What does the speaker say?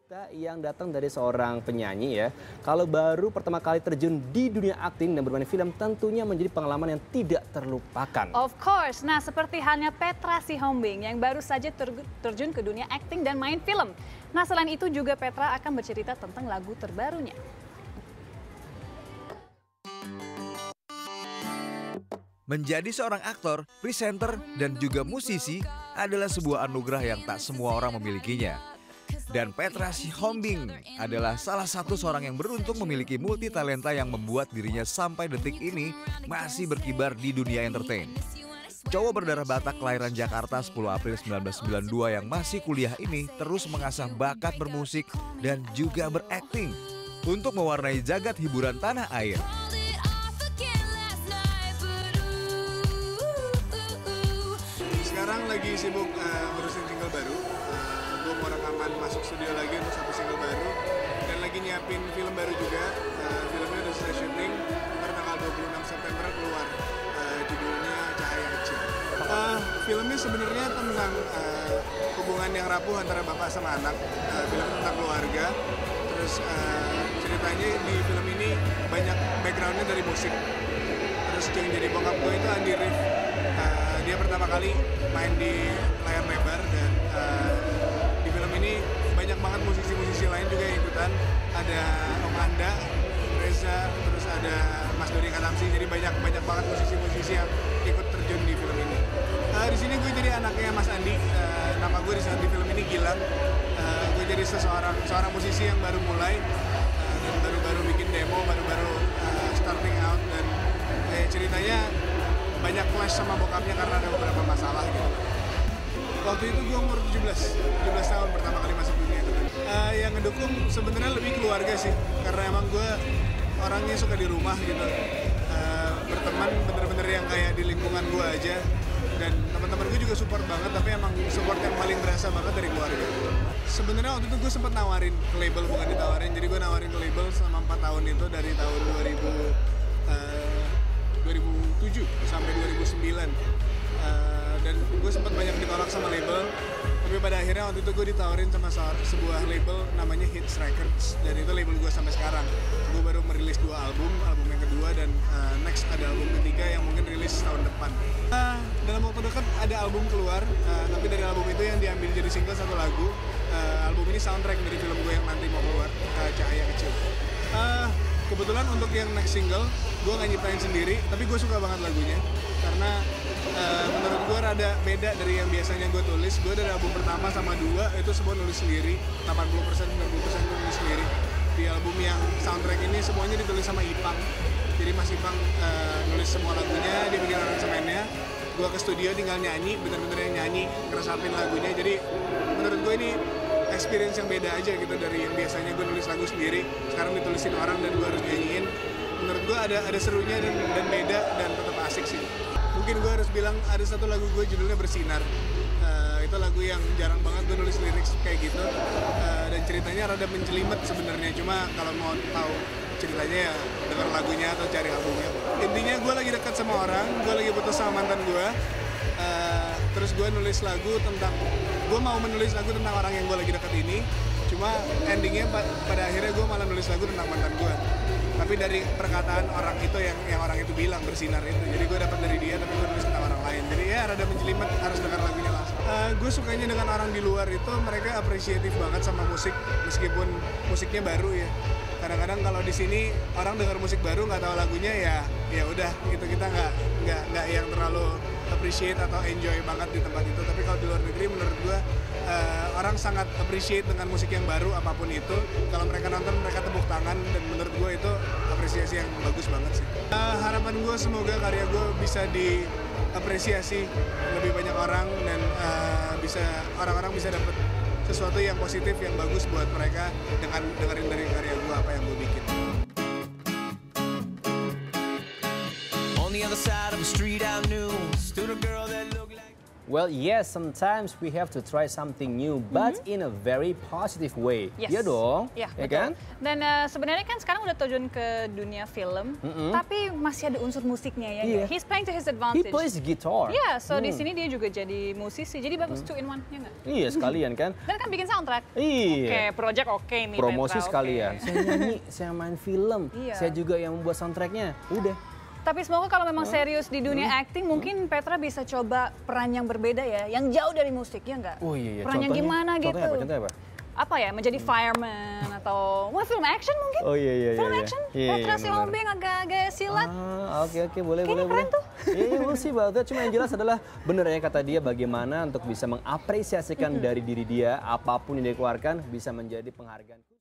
Cerita yang datang dari seorang penyanyi ya, kalau baru pertama kali terjun di dunia akting dan bermain film tentunya menjadi pengalaman yang tidak terlupakan. Of course, nah seperti halnya Petra Sihombing yang baru saja terjun ke dunia akting dan main film. Nah selain itu juga Petra akan bercerita tentang lagu terbarunya. Menjadi seorang aktor, presenter, dan juga musisi adalah sebuah anugerah yang tak semua orang memilikinya. Dan Petra Sihombing adalah salah satu seorang yang beruntung memiliki multi talenta yang membuat dirinya sampai detik ini masih berkibar di dunia entertain. Cowok berdarah Batak kelahiran Jakarta 10 April 1992 yang masih kuliah ini terus mengasah bakat bermusik dan juga berakting untuk mewarnai jagat hiburan tanah air. Sekarang lagi sibuk ngurusin single baru. Gue mau rekaman masuk studio lagi untuk satu single baru. Dan lagi nyiapin film baru juga. Filmnya udah selesai syuting. Ntar tanggal 26 September keluar. Judulnya Cahaya Kecil. Filmnya sebenarnya tentang hubungan yang rapuh antara bapak sama anak. Film tentang keluarga. Terus ceritanya di film ini banyak backgroundnya dari musik. Terus yang jadi bokap gue itu Andi Rif. Dia pertama kali main di layar lebar dan di film ini banyak banget musisi-musisi lain juga yang ikutan. Ada Om Anda, Reza, terus ada Mas Dori Katamsi. Jadi banyak banget musisi-musisi yang ikut terjun di film ini. Di sini gue jadi anaknya Mas Andi. Nama gue di film ini Gilang. Gue jadi seorang musisi yang baru mulai dan baru bikin demo, baru starting out dan ceritanya banyak clash sama bokapnya karena ada beberapa masalah gitu. Waktu itu gue umur 17 tahun pertama kali masuk dunia itu. Yang ngedukung sebenarnya lebih keluarga sih, karena emang gue orangnya suka di rumah gitu. Berteman bener-bener yang kayak di lingkungan gue aja. Dan teman-teman gue juga support banget, tapi emang support yang paling berasa banget dari keluarga. Sebenarnya waktu itu gue sempat nawarin ke label, bukan ditawarin. Jadi gue nawarin ke label selama 4 tahun itu dari tahun 2007 sampai 2009 dan gue sempat banyak ditolak sama label, tapi pada akhirnya waktu itu gue ditawarin sama sebuah label namanya Hits Records dan itu label gue sampai sekarang. Gue baru merilis 2 album yang kedua dan next ada album ketiga yang mungkin rilis tahun depan. Dalam waktu dekat ada album keluar, tapi dari album itu yang diambil jadi single 1 lagu. Album ini soundtrack dari film gue yang nanti mau keluar, Cahaya Kecil. Kebetulan untuk yang next single, gue nggak nyiptain sendiri, tapi gue suka banget lagunya. Karena menurut gue rada beda dari yang biasanya gue tulis. Gue dari album pertama sama 2, itu semua nulis sendiri. 80%, 90% gue nulis sendiri. Di album yang soundtrack ini semuanya ditulis sama Ipang. Jadi Mas Ipang nulis semua lagunya, dia bikin aransemennya. Gue ke studio tinggal nyanyi, bener-bener yang nyanyi, ngeresapin lagunya. Jadi menurut gue ini experience yang beda aja gitu dari yang biasanya gue nulis lagu sendiri, sekarang ditulisin orang dan gue harus nyanyiin. Menurut gue ada serunya dan beda dan tetap asik sih. Mungkin gue harus bilang ada satu lagu gue judulnya Bersinar. Itu lagu yang jarang banget gue nulis lirik kayak gitu, dan ceritanya rada menjelimet sebenarnya. Cuma kalau mau tahu ceritanya ya denger lagunya atau cari albumnya. Intinya gue lagi dekat sama orang, gue lagi putus sama mantan gue. Terus gue nulis lagu tentang, gue mau menulis lagu tentang orang yang gue lagi dekat ini, cuma endingnya pada akhirnya gue malah nulis lagu tentang mantan gue. Tapi dari perkataan orang itu yang orang itu bilang Bersinar itu, jadi gue dapat dari dia tapi gue nulis tentang orang lain. Jadi ya rada menjelimet, harus dengar lagunya langsung. Gue sukanya dengan orang di luar itu mereka apresiatif banget sama musik meskipun musiknya baru ya. Kadang-kadang kalau di sini orang dengar musik baru nggak tahu lagunya ya udah gitu, kita nggak yang terlalu appreciate atau enjoy banget di tempat itu. Tapi kalau di luar negeri menurut gue orang sangat appreciate dengan musik yang baru apapun itu. Kalau mereka nonton mereka tepuk tangan dan menurut gue itu apresiasi yang bagus banget sih. Harapan gue semoga karya gue bisa diapresiasi lebih banyak orang dan orang-orang bisa dapat sesuatu yang positif yang bagus buat mereka dengan dengerin dari karya gue apa yang gue bikin. Well, yes, sometimes we have to try something new, but in a very positive way. Yes. Iya dong, Ya, ya betul. kan? Dan sebenarnya kan sekarang udah terjun ke dunia film, tapi masih ada unsur musiknya ya. Iya. He's playing to his He advantage. plays guitar. Iya, so di sini dia juga jadi musisi, jadi bagus 2 in 1, ya nggak? Iya, sekalian kan? Dan kan bikin soundtrack. Iya. Oke, project oke nih Promosi Petra, sekalian. oke. Saya nyanyi, saya main film, Iya. saya juga yang membuat soundtracknya. Udah. Tapi semoga kalau memang serius di dunia acting, mungkin Petra bisa coba peran yang berbeda ya, yang jauh dari musik, ya nggak? Oh iya, iya. Peran yang gimana gitu? Contohnya apa? Apa ya, menjadi fireman atau film action mungkin? Oh iya, iya, Film iya. action? Iya, Petra iya, si benar. Hombing agak gaya silat. Oke, boleh, Kayaknya boleh. keren tuh. Iya, we'll see about that. Cuma yang jelas adalah bener ya kata dia bagaimana untuk bisa mengapresiasikan dari diri dia, apapun yang dia keluarkan bisa menjadi penghargaan.